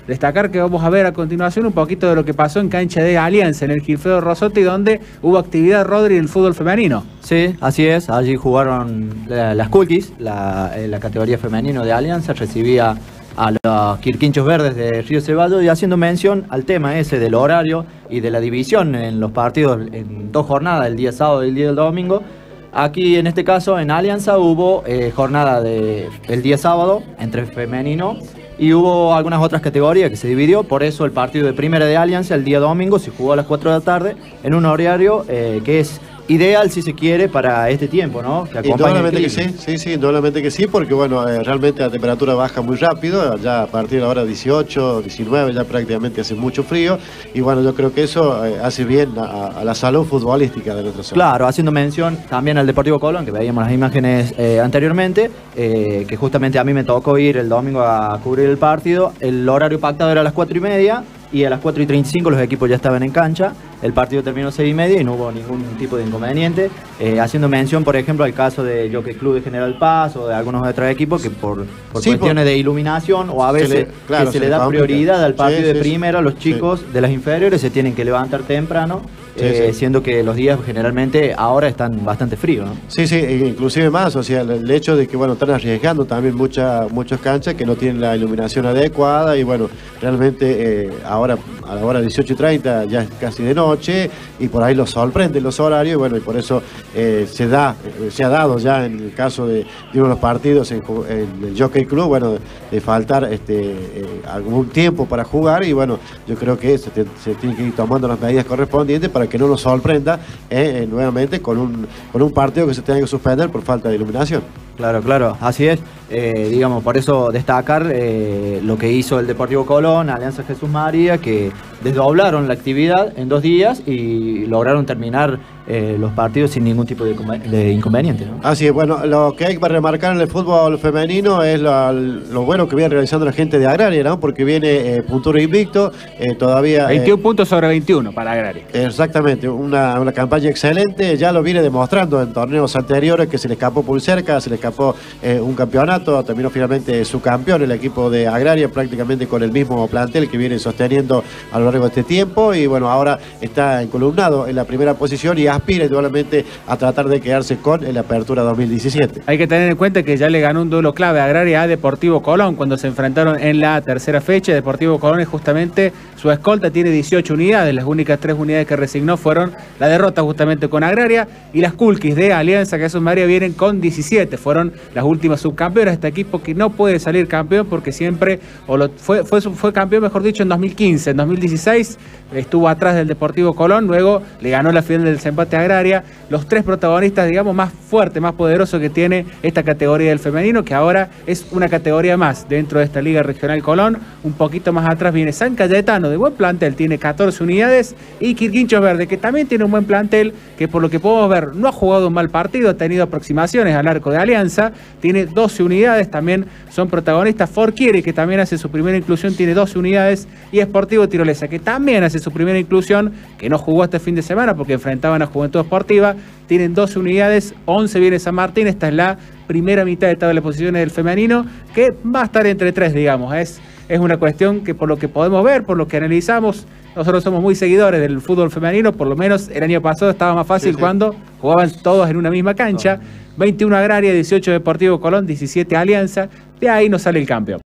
destacar que vamos a ver a continuación un poquito de lo que pasó en cancha de Alianza, en el Gilfredo Rossotti, donde hubo actividad, Rodri, en el fútbol femenino. Sí, así es. Allí jugaron las Kulkis, la categoría femenino de Alianza, recibía a los Quirquinchos Verdes de Río Ceballos, y haciendo mención al tema ese del horario y de la división en los partidos en 2 jornadas, el día sábado y el día del domingo. Aquí en este caso en Alianza hubo jornada el día sábado entre femenino y hubo algunas otras categorías que se dividió, por eso el partido de primera de Alianza el día domingo se jugó a las 4 de la tarde en un horario que es ideal, si se quiere, para este tiempo, ¿no? Que indudablemente que sí, indudablemente que sí, porque bueno, realmente la temperatura baja muy rápido, ya a partir de la hora 18, 19 ya prácticamente hace mucho frío, y bueno, yo creo que eso hace bien a la salud futbolística de nuestra zona. Claro, haciendo mención también al Deportivo Colón, que veíamos las imágenes anteriormente, que justamente a mí me tocó ir el domingo a cubrir el partido. El horario pactado era a las 4:30, y a las 4:35 los equipos ya estaban en cancha. El partido terminó 6:30 y no hubo ningún tipo de inconveniente. Haciendo mención, por ejemplo, al caso de Jockey Club de General Paz o de algunos otros equipos que por cuestiones de iluminación o a veces se le da prioridad al partido de primera, los chicos de las inferiores se tienen que levantar temprano. Siendo que los días generalmente ahora están bastante fríos, ¿no? Sí, inclusive más, o sea, el hecho de que, bueno, están arriesgando también muchas canchas que no tienen la iluminación adecuada, y bueno, realmente ahora a la hora 18:30 ya es casi de noche, y por ahí los sorprenden los horarios, y bueno, y por eso se ha dado ya en el caso de uno de los partidos en el Jockey Club, bueno, de faltar algún tiempo para jugar, y bueno, yo creo que se tienen que ir tomando las medidas correspondientes para que no nos sorprenda nuevamente con un partido que se tenga que suspender por falta de iluminación. Claro, así es. Digamos, por eso destacar lo que hizo el Deportivo Colón, Alianza Jesús María, que desdoblaron la actividad en 2 días y lograron terminar los partidos sin ningún tipo de inconveniente, ¿no? Así es, bueno, lo que hay que remarcar en el fútbol femenino es lo bueno que viene realizando la gente de Agraria, ¿no? Porque viene puntero invicto, todavía... 21 puntos sobre 21 para Agraria. Exactamente, una campaña excelente, ya lo viene demostrando en torneos anteriores, que se le escapó Pulserca, se le escapó un campeonato, terminó finalmente subcampeón el equipo de Agraria, prácticamente con el mismo plantel que viene sosteniendo a lo largo de este tiempo, y bueno, ahora está encolumnado en la primera posición y aspira indudablemente a tratar de quedarse con la apertura 2017. Hay que tener en cuenta que ya le ganó un duelo clave a Agraria a Deportivo Colón cuando se enfrentaron en la tercera fecha. Deportivo Colón es justamente su escolta, tiene 18 unidades, las únicas 3 unidades que resignó fueron la derrota justamente con Agraria, y las Kulkis de Alianza Jesús María vienen con 17, fueron las últimas subcampeonas. Este equipo que no puede salir campeón porque siempre, fue campeón, mejor dicho, en 2015, en 2016 estuvo atrás del Deportivo Colón, luego le ganó la final del desempate a Agraria, los 3 protagonistas, digamos, más fuertes, más poderosos que tiene esta categoría del femenino, que ahora es una categoría más dentro de esta Liga Regional Colón. Un poquito más atrás viene San Cayetano, de buen plantel, tiene 14 unidades, y Quirquinchos Verde, que también tiene un buen plantel, que por lo que podemos ver no ha jugado un mal partido, ha tenido aproximaciones al arco de Alianza, tiene 12 unidades, también son protagonistas. Forquieri, que también hace su primera inclusión, tiene 12 unidades, y Sportivo Tirolesa, que también hace su primera inclusión, que no jugó este fin de semana porque enfrentaban a Juventud Esportiva, tienen 12 unidades, 11 viene San Martín. Esta es la primera mitad de tabla de posiciones del femenino, que va a estar entre 3, digamos. Es una cuestión que, por lo que podemos ver, por lo que analizamos, nosotros somos muy seguidores del fútbol femenino, por lo menos el año pasado estaba más fácil cuando jugaban todos en una misma cancha. 21 Agraria, 18 Deportivo Colón, 17 Alianza, de ahí nos sale el campeón.